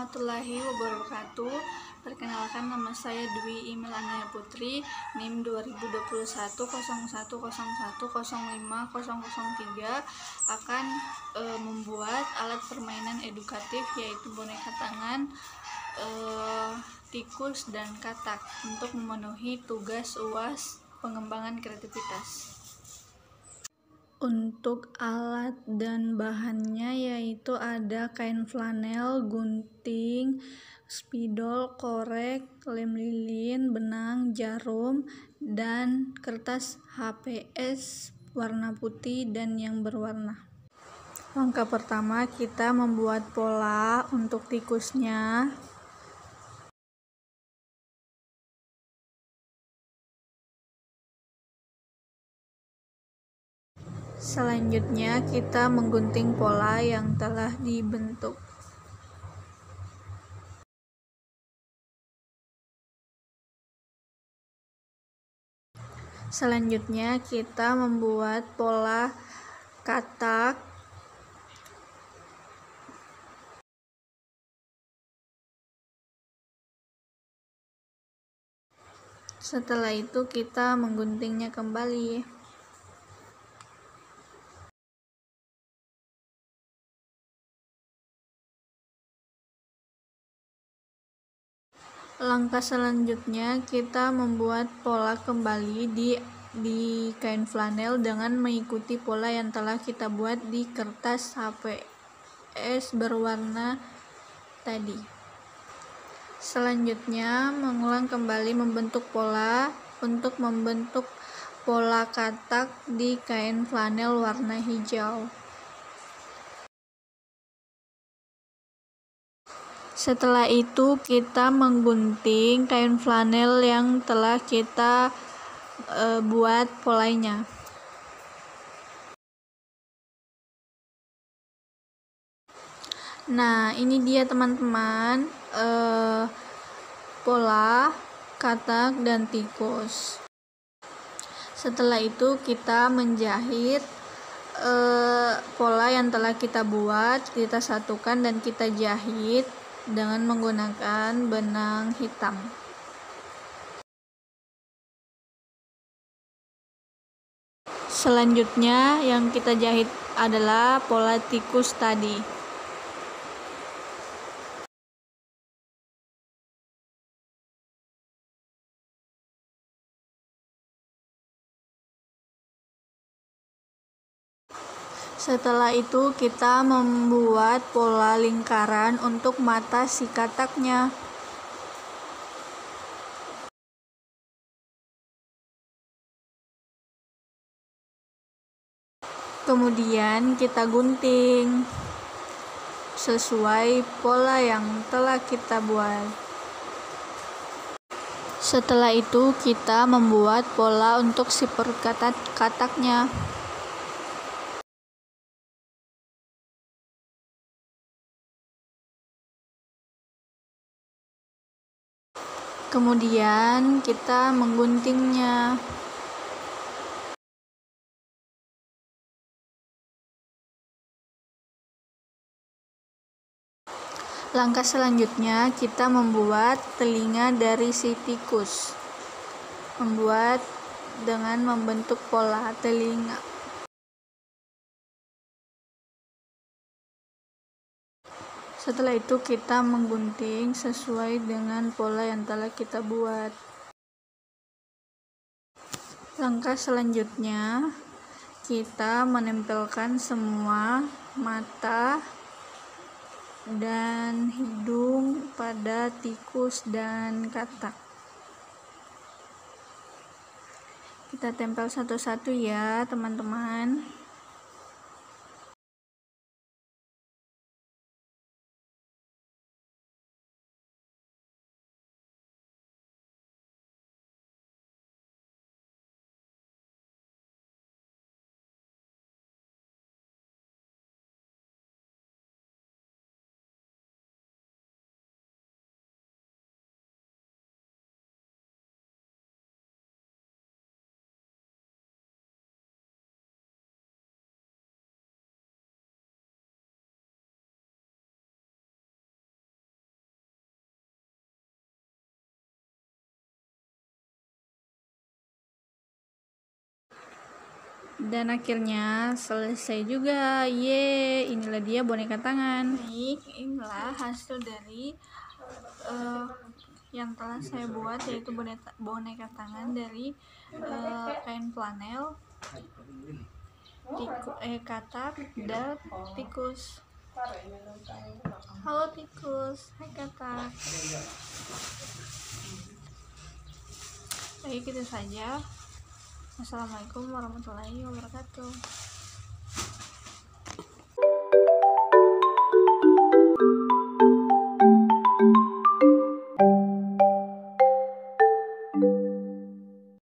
warahmatullahi wabarakatuh. Perkenalkan, nama saya Dwi Imel Anaya Putri, NIM 2021 0101050003, akan membuat alat permainan edukatif yaitu boneka tangan, tikus, dan katak untuk memenuhi tugas UAS pengembangan kreativitas. Untuk alat dan bahannya yaitu ada kain flanel, gunting, spidol, korek, lem lilin, benang, jarum, dan kertas HPS warna putih dan yang berwarna. Langkah pertama, kita membuat pola untuk tikusnya. Selanjutnya, kita menggunting pola yang telah dibentuk. Selanjutnya, kita membuat pola katak. Setelah itu, kita mengguntingnya kembali. Langkah selanjutnya, kita membuat pola kembali di kain flanel dengan mengikuti pola yang telah kita buat di kertas HPS berwarna tadi. Selanjutnya, mengulang kembali membentuk pola untuk membentuk pola katak di kain flanel warna hijau. Setelah itu, kita menggunting kain flanel yang telah kita buat polanya. Nah, ini dia teman-teman, pola, katak, dan tikus. Setelah itu, kita menjahit pola yang telah kita buat, kita satukan dan kita jahit dengan menggunakan benang hitam. Selanjutnya yang kita jahit adalah pola tikus tadi. Setelah itu kita membuat pola lingkaran untuk mata si kataknya. Kemudian kita gunting sesuai pola yang telah kita buat. Setelah itu kita membuat pola untuk si perut kataknya. Kemudian kita mengguntingnya. Langkah selanjutnya, kita membuat telinga dari si tikus. Membuat dengan membentuk pola telinga. Setelah itu kita menggunting sesuai dengan pola yang telah kita buat. Langkah selanjutnya, kita menempelkan semua mata dan hidung pada tikus dan katak. Kita tempel satu-satu ya teman-teman. Dan akhirnya selesai juga. Ye, inilah dia boneka tangan. Baik, inilah hasil dari yang telah saya buat, yaitu boneka tangan dari kain flanel, katak, dan tikus. Halo tikus, hai katak. Baik, itu saja. Assalamualaikum warahmatullahi wabarakatuh.